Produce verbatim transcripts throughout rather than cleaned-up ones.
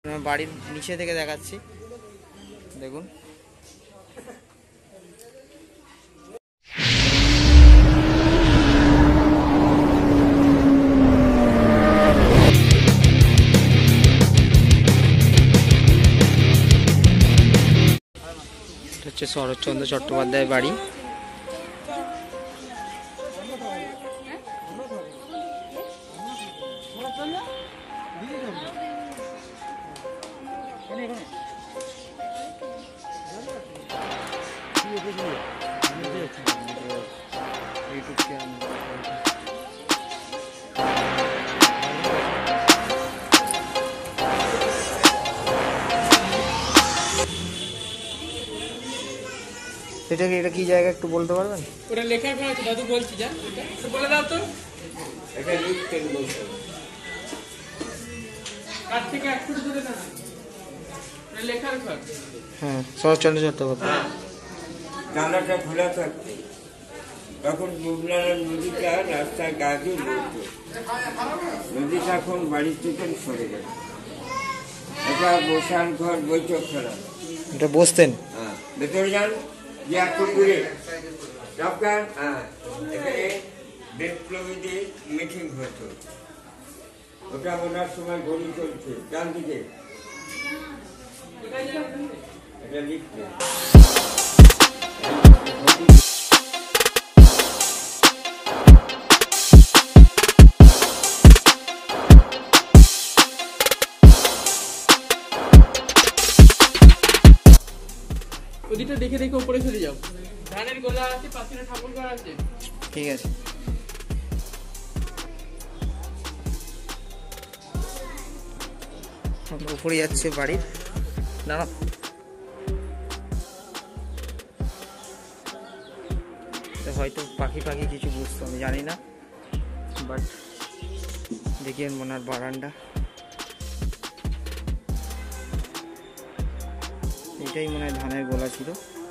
বাড়ির নিচে থেকে দেখাচ্ছি, দেখুন। হচ্ছে শরৎচন্দ্র চট্টোপাধ্যায় বাড়ি। এটা কি এটা কি জায়গা একটু বলতে পারবেন? ওটা লেখা আছে দাদু, বলছি যা এটা বলে দাও তো। এটা লিখতেন বলতে কার থেকে এক ফুট দূরে না, এটা লেখার ঘর। হ্যাঁ, শরৎচন্দ্র চট্টোপাধ্যায়। জানালাটা খোলা থাকতো, তখন বুবলার নদীটা রাস্তার গা দিয়ে বলতো। নদীটা এখন বাড়ির থেকে সরে গেল। এটা বসার ঘর, বৈঠকখানা। এটা বসতেন? হ্যাঁ, ভেতরে যান যে এক ফুট দূরে সবকার। হ্যাঁ, এখানে বিপ্লবীদের মিটিং হতো। ওটা ওনার সময় গড়ি চলছে ডান দিকে। এটা লিখতে ওদিকটা দেখে দেখে উপরে চলে যাও। ধানের গোলা আছে, পাশে ঠাকুর ঘর আছে। ঠিক আছে। উপরে যাচ্ছে বাড়ির। না না, হয়তো পাখি পাখি কিছু বুঝতো, আমি জানি না, বাট দেখি মনে হয় বারান্দা। এটাই মনে হয় ধানের গোলা ছিল।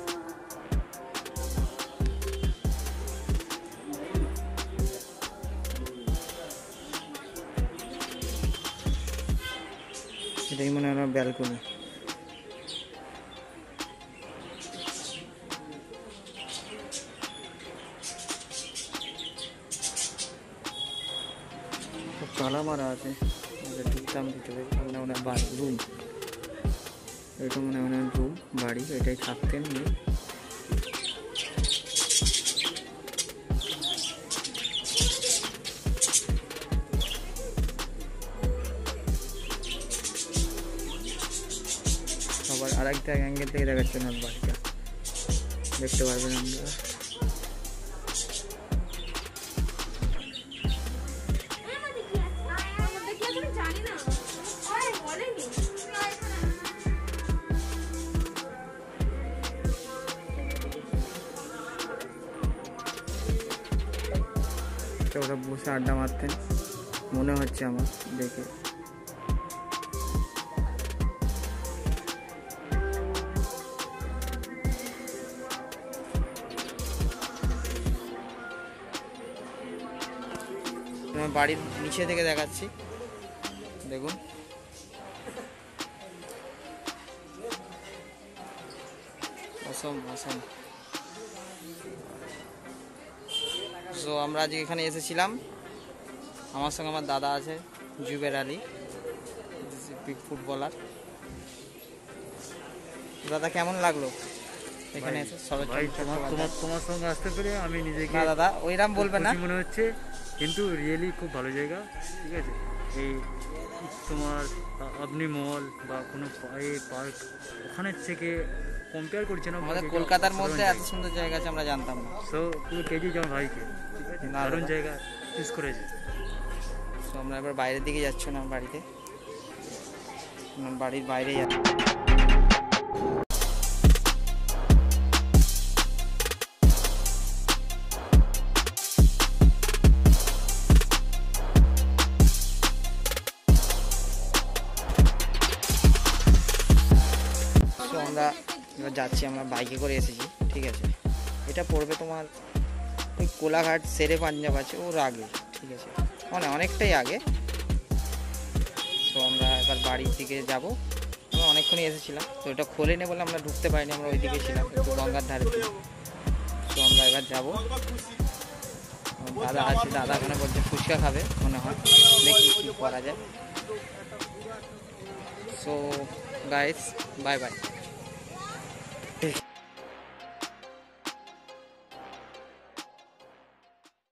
এটাই মনে হয় ব্যালকনি। তালা মারা আছে, ঢুকতাম ভিতরে। মনে মনে হয় রুম, এটা মনে মনে হয় রুম বাড়ি, এটাই থাকতেন উনি। আবার আর একটা অ্যাঙ্গেল থেকে দেখাচ্ছেন ওর বাড়িটা, দেখতে পারবেন আমরা। ওরা বসে আড্ডা মারতেন মনে হচ্ছে আমার দেখে। বাড়ির নিচে থেকে দেখাচ্ছি, দেখুন। অসম অসম। সো আমরা আজকে এখানে এসেছিলাম, আমার সঙ্গে আমার দাদা আছে জুবের আলী, বিগ ফুটবলার। দাদা কেমন লাগলো এখানে এসে? তোমার তোমার সঙ্গে আসতে পেরে আমি নিজেকে, না দাদা ওইরকম বলবে না, মনে হচ্ছে, কিন্তু রিয়েলি খুব ভালো জায়গা। ঠিক আছে, এই তোমার আপনি মল বা কোনো পার্ক ওখানের থেকে কম্পেয়ার করছে না। আমাদের কলকাতার মধ্যে এত সুন্দর জায়গা আছে আমরা জানতাম না। সো পুরো কেজি যেমন ভাইকে, ঠিক আছে, দারুণ জায়গা চুজ করেছে। সো আমরা এবার বাইরের দিকে যাচ্ছি না, বাড়িতে বাড়ির বাইরে যাচ্ছি। আমরা এবার যাচ্ছি, আমরা বাইকে করে এসেছি। ঠিক আছে, এটা পড়বে তোমার ওই কোলাঘাট সেরে পাঞ্জাব আছে ওর আগে। ঠিক আছে, মানে অনেকটাই আগে। তো আমরা এবার বাড়ির দিকে যাব। আমরা অনেকক্ষণই এসেছিলাম, তো এটা খোলেনি বলে আমরা ঢুকতে পারিনি, আমরা ওই দিকে ছিলাম একটু গঙ্গার ধারে দিকে। তো আমরা এবার যাবো। দাদা আছে, দাদা ওখানে বলছে ফুচকা খাবে মনে হয়, দেখি কী করা যায়। So guys, bye by.